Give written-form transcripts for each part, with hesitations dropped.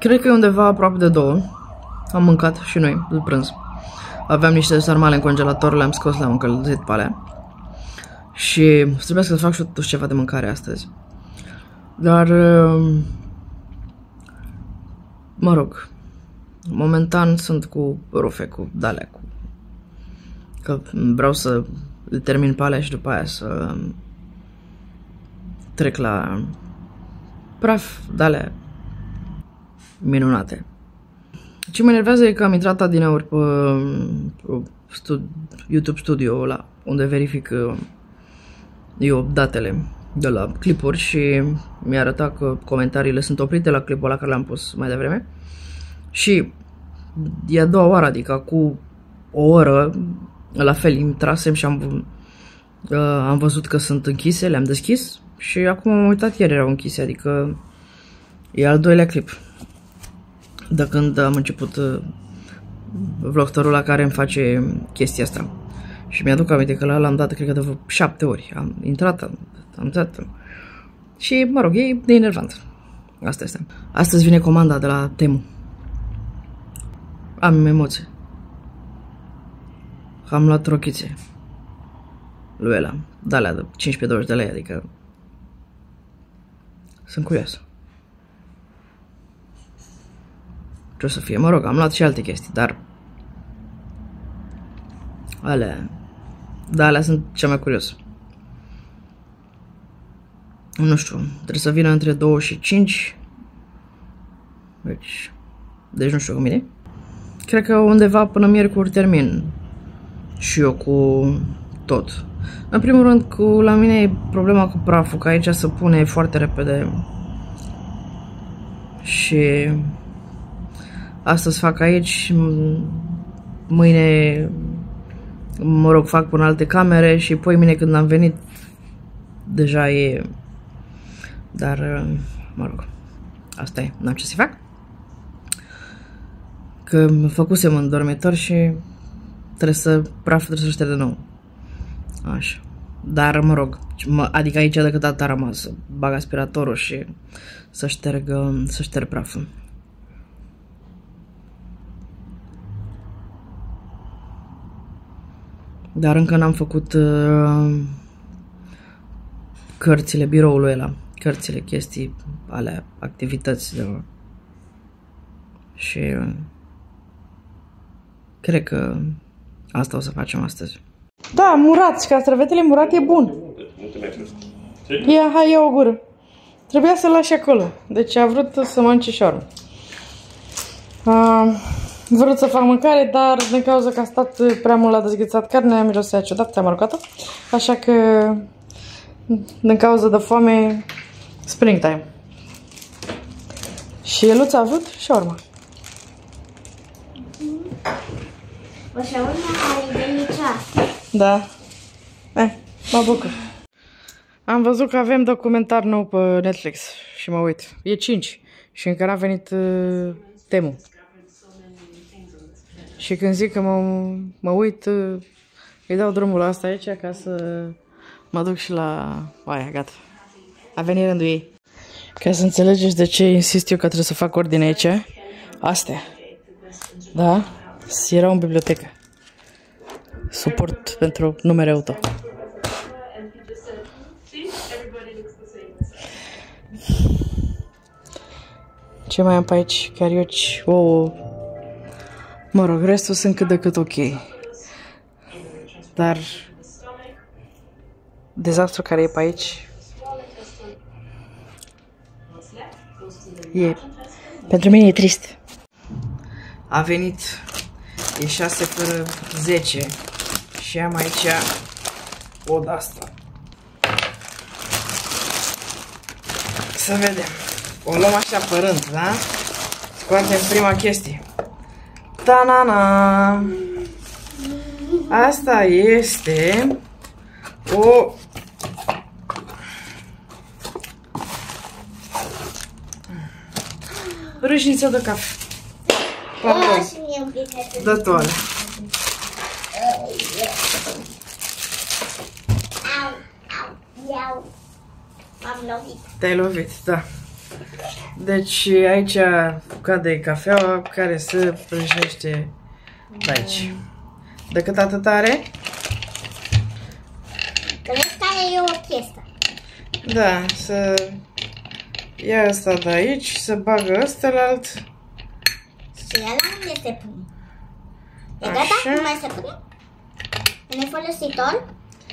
Cred că e undeva aproape de 2. Am mâncat și noi de prânz. Aveam niște sarmale în congelator, le-am scos, le-am încălzit pe alea. Și trebuie să fac și totuși ceva de mâncare astăzi. Dar, mă rog, momentan sunt cu rufe, cu dalea, că vreau să le termin pe alea și după aia să trec la praf, dalea minunate. Ce mă enervează e că am intrat adineauri pe YouTube Studio ăla, unde verific eu datele de la clipuri și mi-a arătat că comentariile sunt oprite la clipul ăla care l-am pus mai devreme. Și e a doua oară, adică cu o oră, la fel, intrasem și am văzut că sunt închise, le-am deschis și acum am uitat, ieri erau închise, adică e al doilea clip de când am început vlogtorul la care îmi face chestia asta. Și mi-aduc aminte că l-am dat, cred că de vreo 7 ori. Am intrat, am dat. Și, mă rog, e de enervant. Asta este. Astăzi vine comanda de la Temu. Am emoții. Am luat rochițe lui ăla. De alea de 15-20 de lei, adică sunt curios. Ce o să fie? Mă rog, am luat și alte chestii, dar alea sunt cea mai curios. Nu știu, trebuie să vină între 2 și 5. Deci nu știu cum e. Cred că undeva până miercuri termin și eu cu tot. În primul rând, la mine e problema cu praful, că aici se pune foarte repede. Și astăzi fac aici, mâine, mă rog, fac până alte camere și poi mine când am venit deja e. Dar, mă rog, asta e, n-am ce să fac. Că făcusem în dormitor și praful trebuie să șterg de nou. Așa. Dar, mă rog, adică aici decât atât a rămas, să bag aspiratorul și să șterg praful. Dar încă n-am făcut cărțile biroului ăla, cărțile, chestii, alea, activități și cred că asta o să facem astăzi. Da, murați, castravetele murat e bun. Ia, hai, ia o gură. Trebuia să-l lași acolo, deci a vrut să mănânce șoară. Vrut să fac mâncare, dar din cauza că a stat prea mult la dezghețat carnea, mirosea ciudat, ți-am aruncat-o. Așa că, din cauza de foame, springtime. Și Eluța a vrut șaurma. O șaurma care e delicată. Da. Mă bucur. Am văzut că avem documentar nou pe Netflix și mă uit. E 5 și încă n-a venit Temu. Și când zic că mă uit, îi dau drumul la asta aici ca să mă duc și la aia, gata. A venit rândul ei. Ca să înțelegeți de ce insist eu că trebuie să fac ordine aici, astea. Da? Era în bibliotecă. Suport pentru numere auto. Ce mai am pe aici? Carioci, ouă. Mă rog, restul sunt cât de cât ok. Dar dezastru care e pe aici e, pentru mine e trist. A venit, e 6 fără 10 și am aici o de-asta. Să vedem. O luăm așa pe rând, da? Scoatem prima chestie. Ta-na-na! Asta este o râșniță de cafe. Dă toale. M-am lovit. Te-ai lovit, da. Deci aici cade cafeaua care se prăjește de aici. De cât atât are? Cred că e o chestie. Da, să ia asta de aici, să bagă ăstelalt. Și ăla unde se pune? E gata? Nu mai se pune? E nefolositor?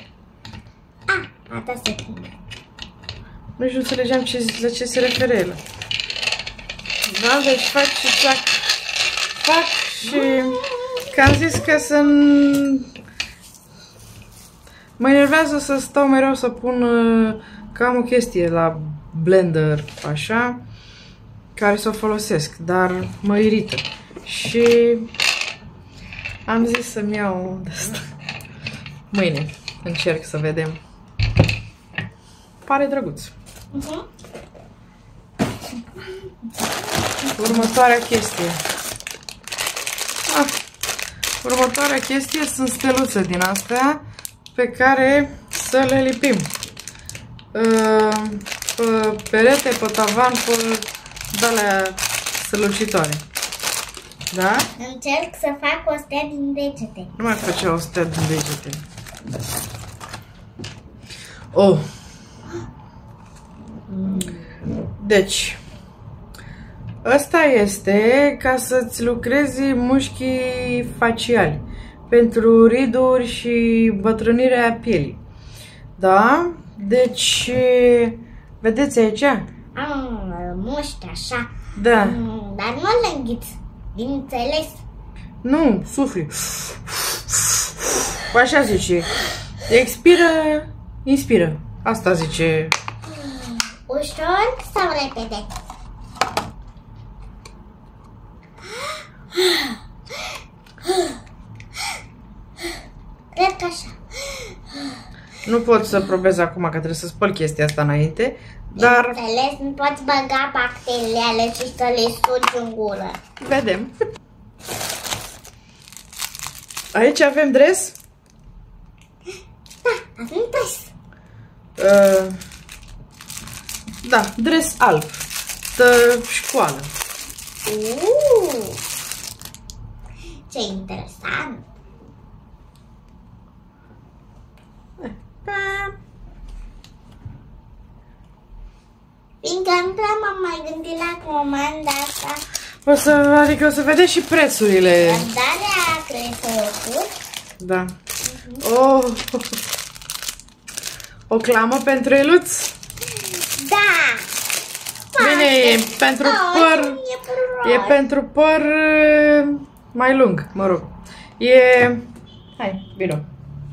Asta se pune. Nici nu înțelegeam la ce se referă el. Da, deci fac și fac. Fac și... Că am zis că să... Mă enervează să stau mereu să pun... Că am o chestie la blender, așa, care să o folosesc, dar mă irită. Și... Am zis să-mi iau de asta. Mâine încerc să vedem. Pare drăguț. Următoarea chestie. Următoarea chestie sunt steluțe din astea pe care să le lipim. Pe perete, pe tavan, pe de-alea strălucitoare. Da? Încerc să fac o stea din degete. Nu mai face o stea din degete. Oh! Deci, ăsta este ca să-ți lucrezi mușchii faciali pentru riduri și bătrânirea pielii. Da? Deci, vedeți aici? Mușchi așa. Da. Dar nu le înghiți. Bineînțeles. Nu, sufli. Așa zice. Expiră, inspiră. Asta zice. Ușor sau repede? Cred că așa. Nu pot să probez acum, că trebuie să spăl chestia asta înainte, dar... Înțeles, nu poți băga bacteriile și să le sugi în gură. Vedem. Aici avem dres? Da, avem dres. Da, dres alb. De școală. Ce interesant. Fiindcă nu prea m-am mai gândit la comanda asta. Adică o să vedeți și prețurile. Răbdarea a crescut. Da. Oh. O clamă pentru Eluț? Da. Bine, e pentru păr. E pentru păr mai lung, mă rog. E... Hai, vino.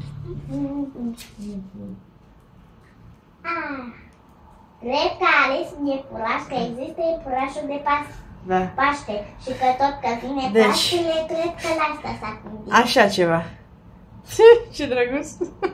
Cred că ales iepuraș, că există iepurașul de Paște și că tot că vine Paștele, cred că la asta s-a gândit. Așa ceva. Ce drăguț.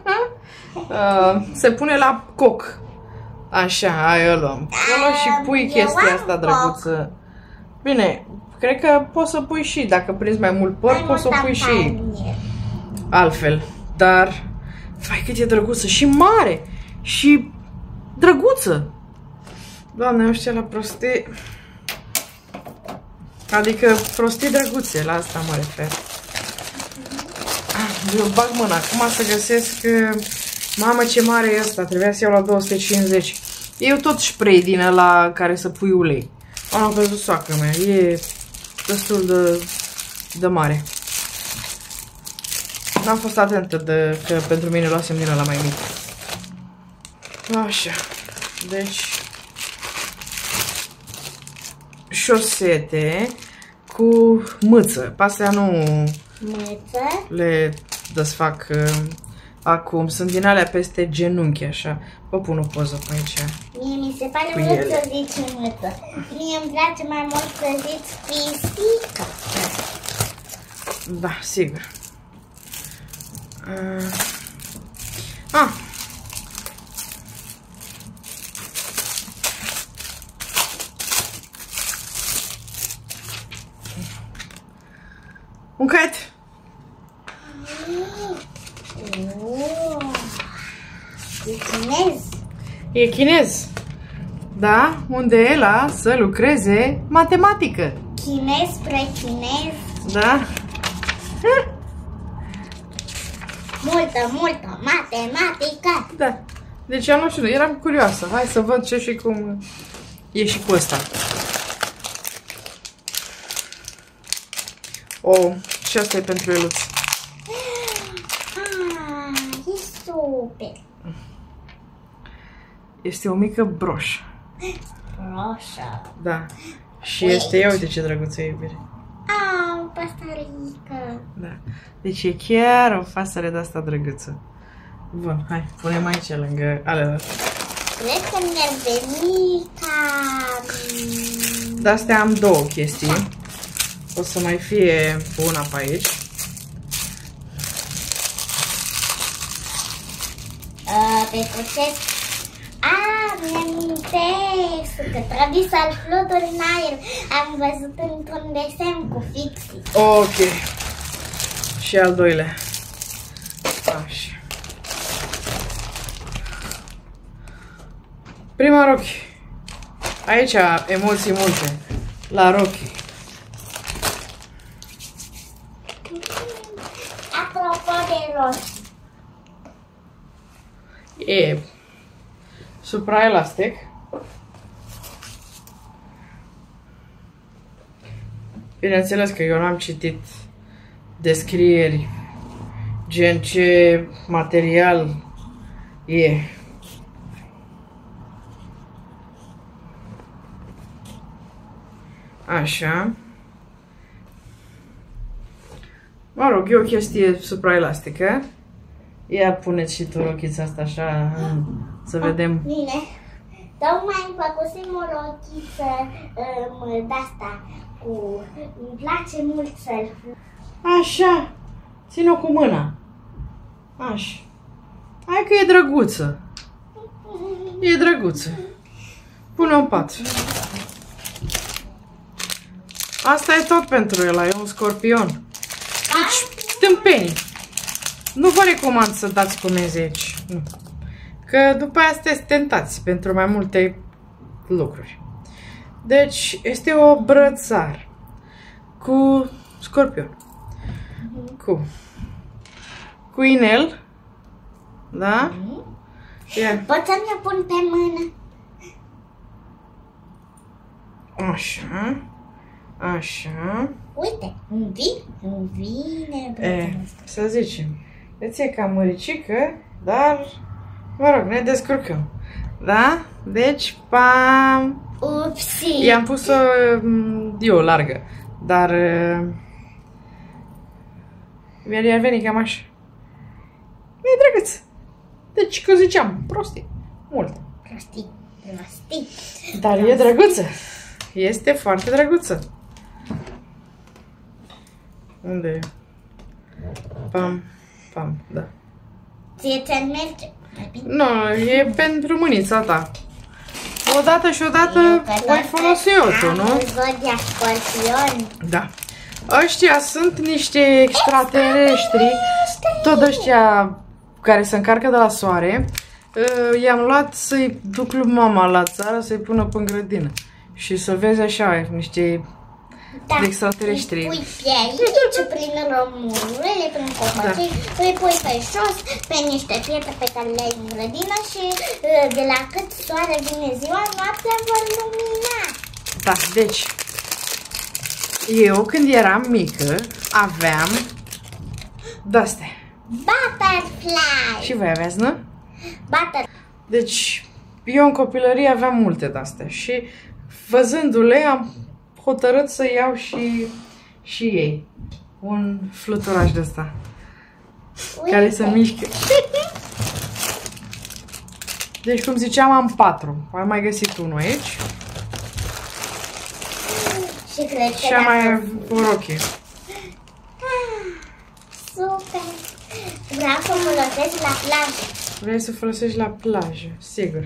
Se pune la coc. Așa, aia o luăm. Și pui chestia asta drăguță. Bine, cred că poți să pui și, dacă prinzi mai mult păr, poți să o pui și altfel. Dar, vai cât e drăguță și mare și drăguță. Doamne, eu știu la prostii. Adică prostii drăguțe, la asta mă refer. Eu bag mâna acum să găsesc. Mamă, ce mare e ăsta, trebuia să iau la 250. Eu tot spray din ăla care să pui ulei. Am văzut soacră mea, e destul de mare. N-am fost atentă că pentru mine luasem din ăla mai mic. Așa, deci șosete cu mâță. Pe astea nu le desfac acum. Sunt din alea peste genunchi, așa. Vă pun o poză pe aici. Mie mi se pare mult să zici mâță. Mie îmi place mai mult să zici pisică. Da, sigur. Un caiet. E chinez. E chinez. Da? Unde Ela să lucreze matematică. Chinez spre chinez. Da? Multă matematică. Da. Deci eu nu știu, eram curioasă. Hai să văd ce și cum e și cu ăsta. Oh, și asta e pentru Eluț. E super. Este o mică broșă. Broșă. Da. Și este, ia uite ce drăguță e, iubire. Păstărică. Da. Deci e chiar o fasăre de asta drăguță. Bun, hai, punem aici lângă alea. Cred că mi-ar veni ca... De astea am două chestii. O să mai fie una pe aici. Pentru ce... mi-amintesc că trebuie să-l fluturi în aer. Am văzut într-un desen cu fixii. Ok. Și al doilea. Așa. Prima Rocky. Aici emoții multe. La Rocky. Apropo de roșii. E supraelastic. Bineînțeles că eu n-am citit descrieri gen ce material e. Așa. Mă rog, e o chestie supraelastică. Ia puneți și tu rochița asta așa, să vedem. Bine. Tocmai îmi făcusem o rochiță de-asta cu... Îmi place mult să-l... Așa. Ține-o cu mâna. Așa. Hai că e drăguță. E drăguță. Pune-o în pat. Asta e tot pentru el, e un scorpion. Deci, tâmpenii. Nu vă recomand să dați comenzi aici. Nu. Că după aia sunteți tentați pentru mai multe lucruri. Deci, este o brățară cu scorpion. Cu inel. Da? Pot să mi-o pun pe mână? Așa. Așa. Uite, îmi vine să zicem. Îți e cam măricică, dar, mă rog, ne descurcăm. Da? Deci, pam... Upsi! I-am pus-o eu largă, dar i-ar veni cam așa. E drăguț. Deci, că ziceam, prostii. Mult. Prostii. Dar e drăguță. Este foarte drăguță. Unde e? Pam, pam, da. Ție ți-ar merge? Nu, e pentru mânița ta. Odată și odată voi folosi eu, nu? Zodia Scorpion. Da. Ăștia sunt niște extraterestri. Tot ăștia care se încarcă de la soare. I-am luat să-i duc lui mama la țară, să-i pună pe grădină. Și să vezi așa, niște extraterestri. Îi pui pe aici, prin rămurile, prin copacii, îi pui pe jos, pe niște pietre pe care le ai în grădină și de la cât soare vine ziua, noaptea vor lumina. Da, deci, eu când eram mică, aveam de-astea. Butterfly! Și voi aveați, nu? Butterfly. Deci, eu în copilărie aveam multe de-astea și văzându-le am hotărât să iau și ei. Un fluturaș de ăsta. Care se mișcă. Deci, cum ziceam, am 4. Am mai găsit unul aici. Și cred că și am mai o rochie. Super! Vreau să folosesc la plajă. Vrei să folosești la plajă, sigur.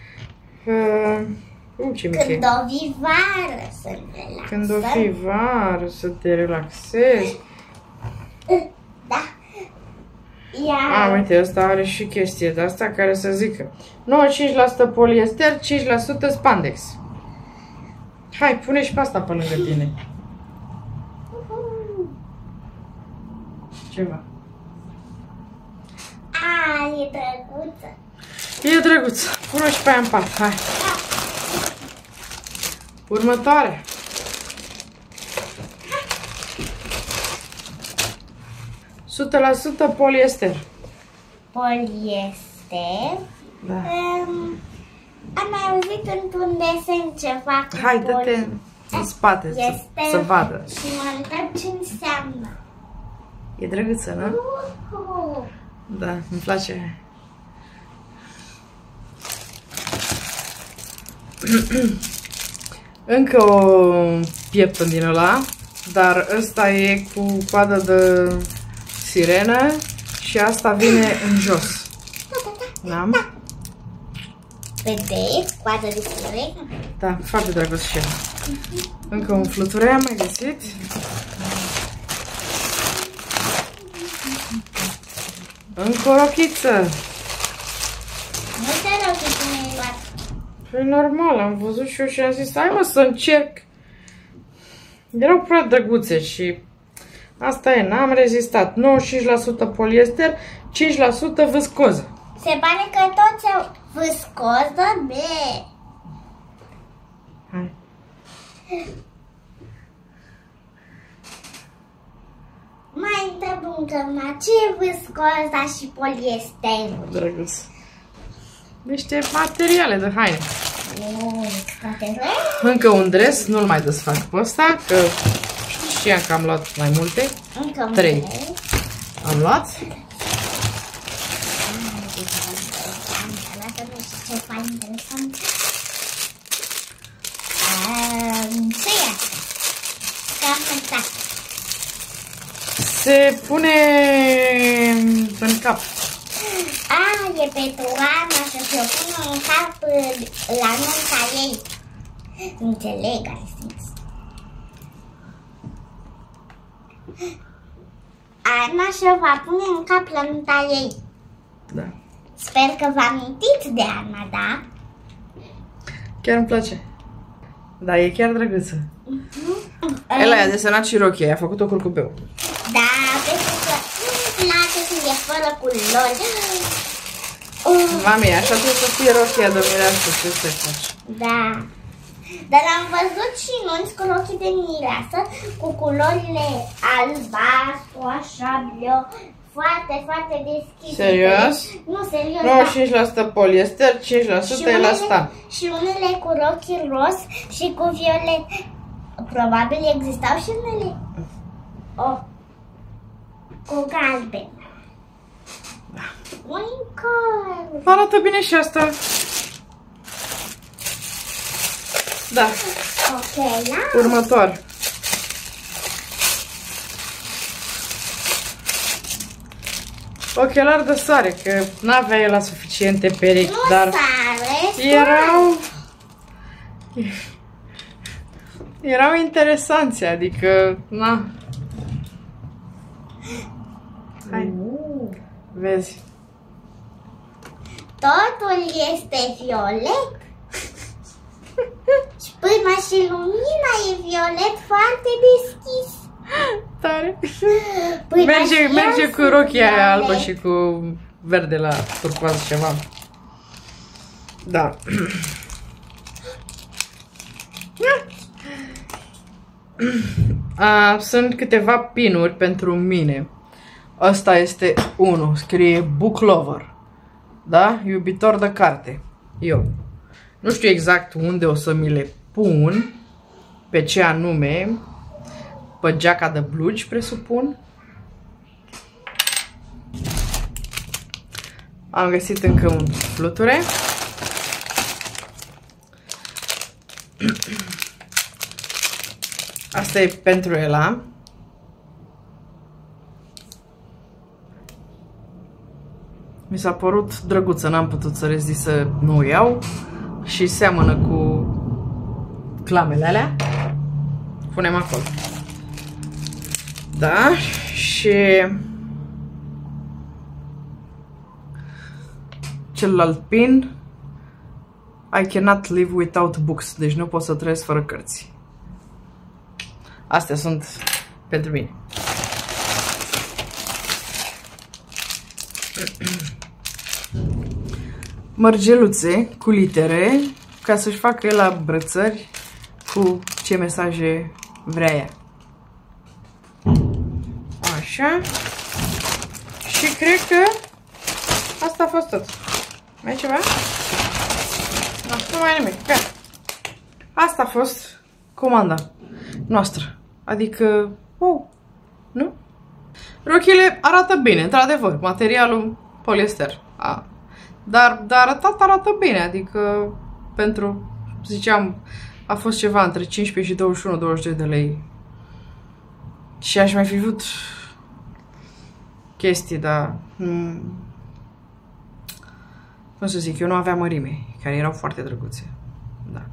Ce mică. Când o fi vară să ne relaxăm. Când o fi vară să te relaxezi. Da. Ia. Uite, ăsta are și chestie de asta care să zică 95% poliester, 5% spandex. Hai, pune și pe asta pe lângă tine. Ceva. E drăguță. E drăguț. Pune și pe aia în pat. Hai. Următoare. ,100% poliester. Poliester. Da. Am mai auzit într-un desen ceva cu Hai, dă-te în spate să vadă. Și mă întreb ce înseamnă. E drăguță, nu? Da, îmi place. Încă o pieptă din ăla, dar ăsta e cu coadă de sirenă și asta vine în jos. Da? Vedeți? Coadă de sirenă? Da, foarte drăguț și el. Încă un fluture am mai găsit. Încă o rochiță. Nu te rog că tu mi-ai luat. Păi normal, am văzut și eu și am zis, hai mă să încerc. Erau prea drăguțe și asta e, n-am rezistat. 95% poliester, 5% viscoză. Se pare că toți au viscoză de... Hai. Mai întreb încă ce e viscoza și poliesterul? Drăguț. Niște materiale de haine. Încă un dres, nu-l mai desfac pe ăsta, că știam că am luat mai multe. Încă 3 am luat. Ce fain interesant. Ce e asta? Cam exact. Se pune în cap. E pentru Ana să se o pună în cap la nunta ei. Înțeleg, are sens. Ana se va pune în cap la nunta ei. Da. Sper că vă amintiți de Ana, da? Chiar îmi place. Da, e chiar drăguță. El a desenat și rochia, i-a făcut-o curcubeu. Da, pentru că nu-mi place când e fără culori. Mami, așa trebuie să fie rochia de mireasă, ce să faci? Da. Dar am văzut și nunți cu rochii de mireasă, cu culorile albastru, așa, bleu, foarte, foarte deschise. Serios? Nu, serios, 95% poliester, 5% elastan. Și unele cu rochii roz și cu violet. Probabil existau și unele cu galben. Unicorn. Arată bine și asta. Da. Ok, da? Următor. Ochelari de soare, că n-avea el la suficiente perechi, Nu dar sare, erau interesanți, adică, na. Hai. Vezi. Totul este violet. Și până și lumina e violet foarte deschis. Tare. Până Merge cu rochia aia albă și cu verde la turcoaz ceva. Da. Sunt câteva pinuri pentru mine. Asta este unul, scrie book lover. Da? Iubitor de carte. Eu. Nu știu exact unde o să mi le pun, pe ce anume, pe geaca de blugi, presupun. Am găsit încă un fluture. Asta e pentru Ela. Mi s-a părut drăguță, n-am putut să rezist să nu o iau. Și seamănă cu clamele alea. Punem acolo. Da, și celălalt pin. I cannot live without books. Deci nu pot să trăiesc fără cărți. Astea sunt pentru mine. Mărgeluțe cu litere ca să-și facă el la brățări cu ce mesaje vrea ea. Așa. Și cred că asta a fost tot. Mai e ceva? Nu mai e nimic. Gata. Asta a fost comanda noastră. Adică, nu? Rochile arată bine, într-adevăr. Materialul poliester. Dar arată bine, adică pentru, ziceam, a fost ceva între 15 și 21-22 de lei. Și aș mai fi vrut chestii, dar cum să zic, eu nu aveam mărime, care erau foarte drăguțe. Da.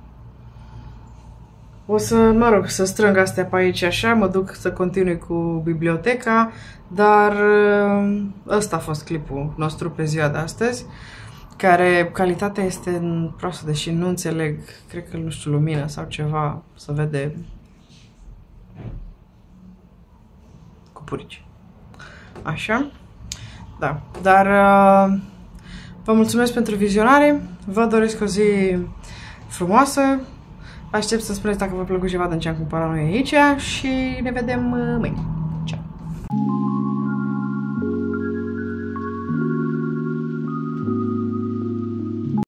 O să, mă rog, să strâng astea pe aici așa, mă duc să continui cu biblioteca, dar ăsta a fost clipul nostru pe ziua de astăzi, care calitatea este proastă, deși nu înțeleg, cred că, nu știu, lumina sau ceva, să vede cu purici. Așa, da, dar vă mulțumesc pentru vizionare, vă doresc o zi frumoasă, aștept să spuneți dacă v-a plăcut ceva din ce am cumpărat noi aici și ne vedem mâine.